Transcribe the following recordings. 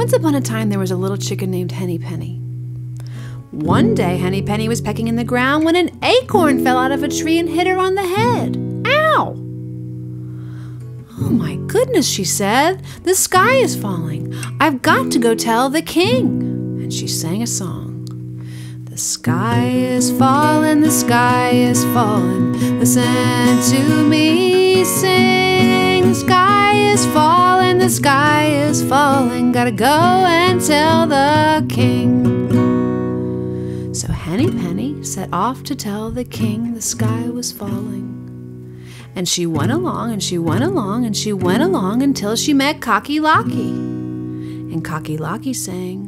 Once upon a time, there was a little chicken named Henny Penny. One day, Henny Penny was pecking in the ground when an acorn fell out of a tree and hit her on the head. Ow! Oh my goodness, she said. The sky is falling. I've got to go tell the king. And she sang a song. The sky is falling, the sky is falling. Listen to me sing. The sky is falling, the sky is falling. Gotta go and tell the king. So Henny Penny set off to tell the king the sky was falling. And she went along and she went along and she went along until she met Cocky Locky. And Cocky Locky sang,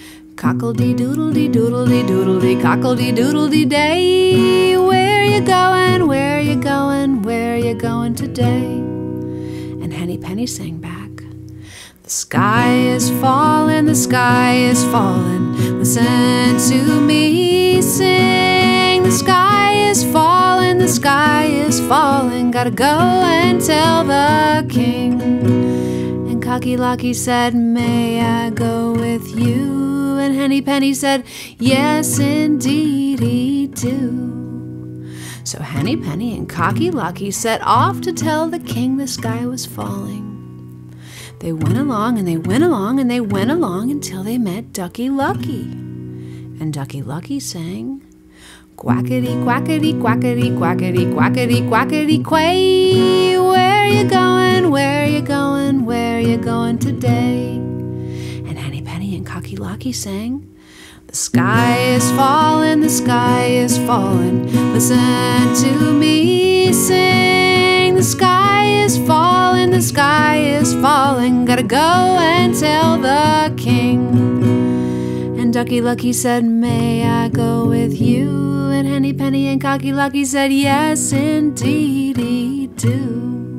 cockle-dee-doodle-dee-doodle-dee-doodle-dee, cockle-dee-doodle-dee-day. Where you going, where you going, where you going today? And Henny Penny sang back, the sky is falling, the sky is falling. Listen to me sing. The sky is falling, the sky is falling. Gotta go and tell the king. And Cocky Locky said, may I go with you? And Henny Penny said, yes, indeedy do. So Henny Penny and Cocky Locky set off to tell the king the sky was falling. They went along and they went along and they went along until they met Ducky Lucky. And Ducky Lucky sang, quackity, quackity, quackity, quackity, quackity, quackity, quay. Where you going, where you going, where you going today? And Henny Penny and Cocky Locky sang, the sky is falling, the sky is falling. Listen to me sing. The sky is falling, the sky is falling. Gotta go and tell the king. And Ducky Lucky said, may I go with you? And Henny Penny and Cocky Locky said, yes, indeedy do.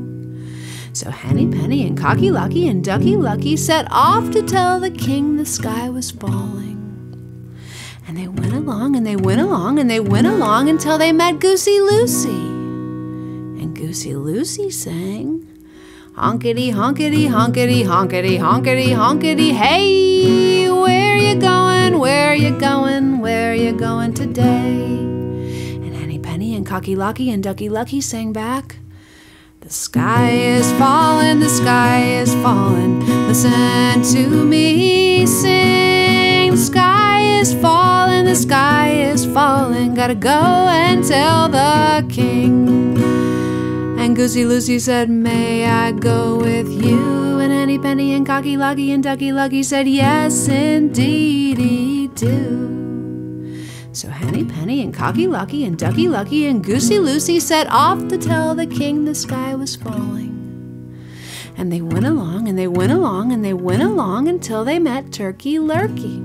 So Henny Penny and Cocky Locky and Ducky Lucky set off to tell the king the sky was falling. And they went along and they went along and they went along until they met Goosey Lucy. And Goosey Lucy sang, honkity, honkity, honkity, honkity, honkity, honkity, hey. Where you going, where you going, where you going today? And Henny Penny and Cocky Locky and Ducky Lucky sang back, the sky is falling, the sky is falling. Listen to me sing. The sky is falling, the sky is falling. Gotta go and tell the king. And Goosey Lucy said, may I go with you? And Henny Penny and Cocky Locky and Ducky Lucky said, yes, indeedy do. So Henny Penny and Cocky Locky and Ducky Lucky and Goosey Lucy set off to tell the king the sky was falling. And they went along and they went along and they went along until they met Turkey Lurkey.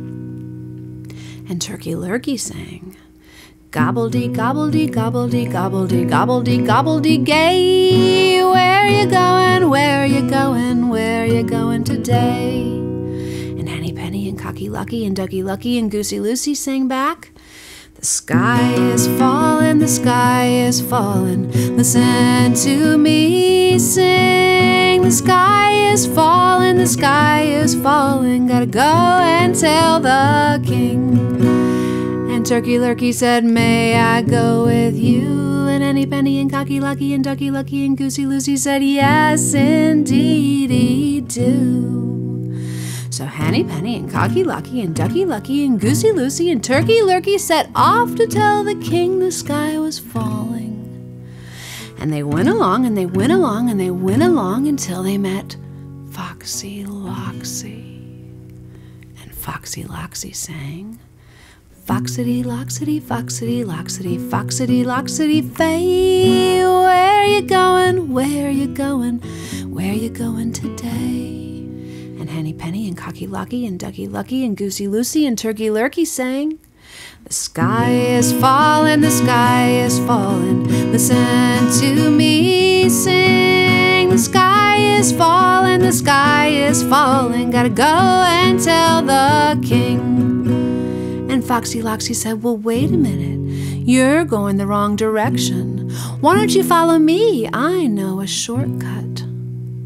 And Turkey Lurkey sang, gobbledy, gobbledy, gobbledy, gobbledy, gobbledy, gobbledy, gay. Where you going, where you going, where you going today? And Henny Penny and Cocky Locky and Ducky Lucky and Goosey Lucy sang back, the sky is falling, the sky is falling. Listen to me sing. The sky is falling, the sky is falling. Gotta go and tell the king. And Turkey Lurkey said, may I go with you? And Henny Penny and Cocky Locky and Ducky Lucky and Goosey Lucy said, yes, indeedy do. So Henny Penny and Cocky Locky and Ducky Lucky and Goosey Lucy and Turkey Lurkey set off to tell the king the sky was falling. And they went along and they went along and they went along until they met Foxy Loxy. And Foxy Loxy sang, foxity, loxity, foxity, loxity, foxity, loxity, fay. Where you going, where you going, where you going today? And Henny Penny and Cocky Locky and Ducky Lucky and Goosey Lucy and Turkey Lurkey sang, the sky is falling, the sky is falling. Listen to me sing. The sky is falling, the sky is falling. Gotta go and tell the king. And Foxy Loxy said, well, wait a minute. You're going the wrong direction. Why don't you follow me? I know a shortcut.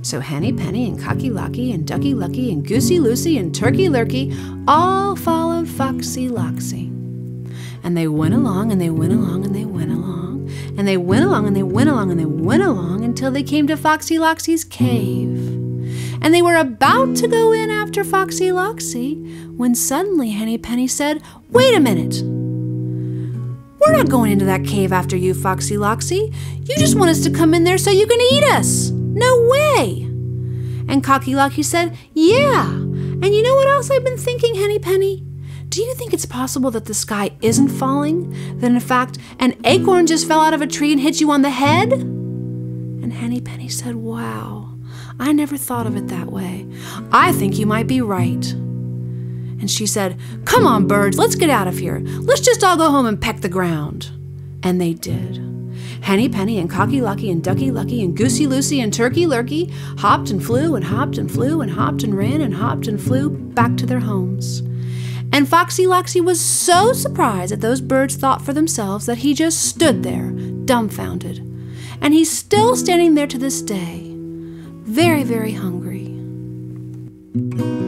So Henny Penny and Cocky Locky and Ducky Lucky and Goosey Lucy and Turkey Lurkey all followed Foxy Loxy. And they went along and they went along and they went along and they went along and they went along and they went along until they came to Foxy Loxy's cave. And they were about to go in after Foxy Loxy when suddenly Henny Penny said, "Wait a minute. We're not going into that cave after you, Foxy Loxy. You just want us to come in there so you can eat us. No way." And Cocky Locky said, "Yeah. And you know what else I've been thinking, Henny Penny? Do you think it's possible that the sky isn't falling? That in fact, an acorn just fell out of a tree and hit you on the head?" And Henny Penny said, "Wow, I never thought of it that way. I think you might be right." And she said, "Come on, birds, let's get out of here. Let's just all go home and peck the ground." And they did. Henny Penny and Cocky Locky and Ducky Lucky and Goosey Lucy and Turkey Lurkey hopped and flew and hopped and flew and hopped and ran and hopped and flew back to their homes. And Foxy Loxy was so surprised that those birds thought for themselves that he just stood there, dumbfounded. And he's still standing there to this day, very, very hungry.